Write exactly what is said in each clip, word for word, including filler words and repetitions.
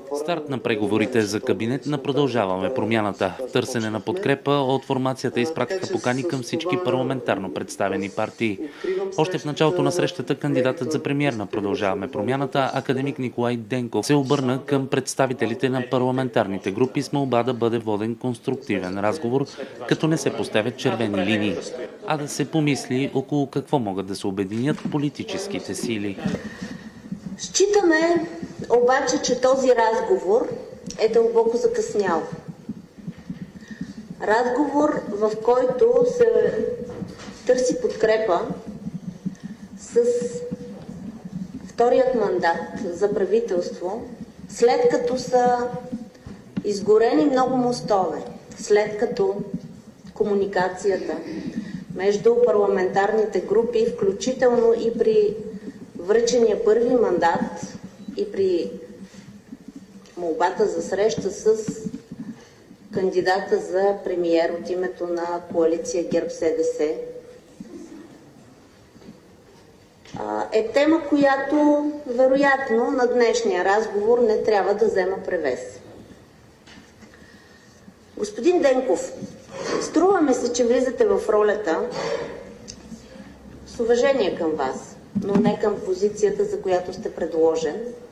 Старт на преговорите за кабинет на Продължаваме промяната. В търсене на подкрепа от формацията изпратиха покани към всички парламентарно представени партии. Още в началото на срещата кандидатът за премиер на Продължаваме промяната, академик Николай Денков, се обърна към представителите на парламентарните групи с молба да бъде воден конструктивен разговор, като не се поставят червени линии, а да се помисли около какво могат да се обединят политическите сили. Считаме обаче, че този разговор е дълбоко закъснял. Разговор, в който се търси подкрепа с вторият мандат за правителство, след като са изгорени много мостове, след като комуникацията между парламентарните групи, включително и при връчения първи мандат и при молбата за среща с кандидата за премиер от името на коалиция ГЕРБ-СДС, е тема, която вероятно на днешния разговор не трябва да взема превес. Господин Денков, струва ми се, че влизате в ролята, с уважение към вас, но не към позицията, за която сте предложен,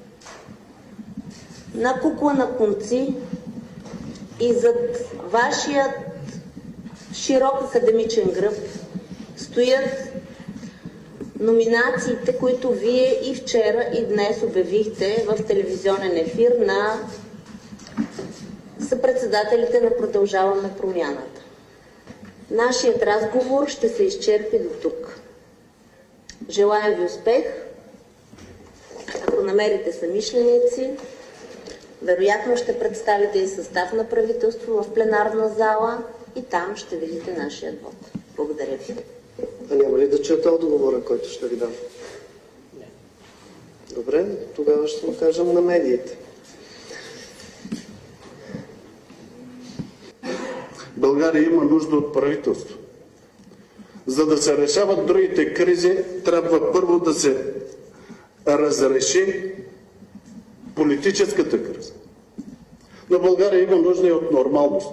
на кукла на конци, и зад вашият широк академичен гръб стоят номинациите, които вие и вчера, и днес обявихте в телевизионен ефир на съпредседателите на Продължаваме промяната. Нашият разговор ще се изчерпи до тук. Желаем ви успех. Ако намерите съмишленици, вероятно ще представите и състав на правителство в пленарна зала и там ще видите нашия вод. Благодаря ви. А няма ли да чета отговора, който ще ви дам? Не. Добре, тогава ще му кажем на медиите. България има нужда от правителство. За да се решават другите кризи, трябва първо да се разреши политическата криза. Но България има нужда и от нормалност.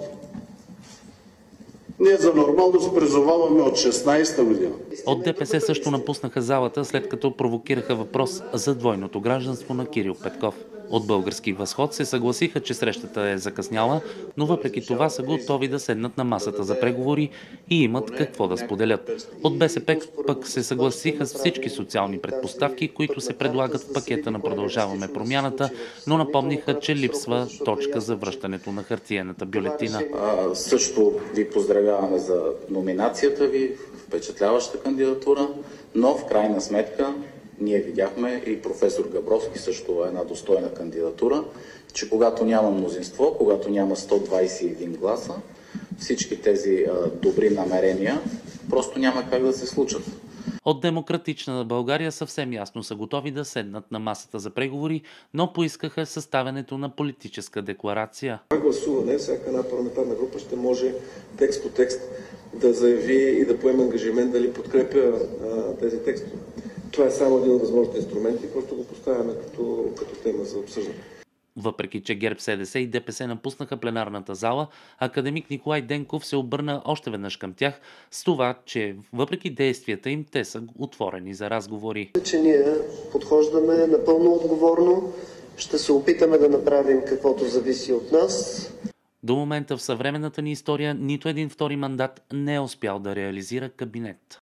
Ние за нормалност призоваваме от шестнадесета година. От ДПС също напуснаха залата, след като провокираха въпрос за двойното гражданство на Кирил Петков. От Български възход се съгласиха, че срещата е закъсняла, но въпреки това са готови да седнат на масата за преговори и имат какво да споделят. От БСП пък се съгласиха с всички социални предпоставки, които се предлагат в пакета на Продължаваме промяната, но напомниха, че липсва точка за връщането на хартиената бюлетина. А, също ви поздравяваме за номинацията ви, впечатляваща кандидатура, но в крайна сметка ние видяхме, и професор Габровски също е една достойна кандидатура, че когато няма мнозинство, когато няма сто двадесет и един гласа, всички тези а, добри намерения просто няма как да се случат. От Демократична България съвсем ясно са готови да седнат на масата за преговори, но поискаха съставянето на политическа декларация. Гласуване, всяка една парламентарна група ще може текст по текст да заяви и да поеме ангажимент дали подкрепя а, тези текстове. Това е само един от възможните инструменти, който го поставяме като, като тема за обсъждане. Въпреки че ГЕРБ-СДС и ДПС напуснаха пленарната зала, академик Николай Денков се обърна още веднъж към тях с това, че въпреки действията им, те са отворени за разговори. Че ние подхождаме напълно отговорно, ще се опитаме да направим каквото зависи от нас. До момента в съвременната ни история нито един втори мандат не е успял да реализира кабинет.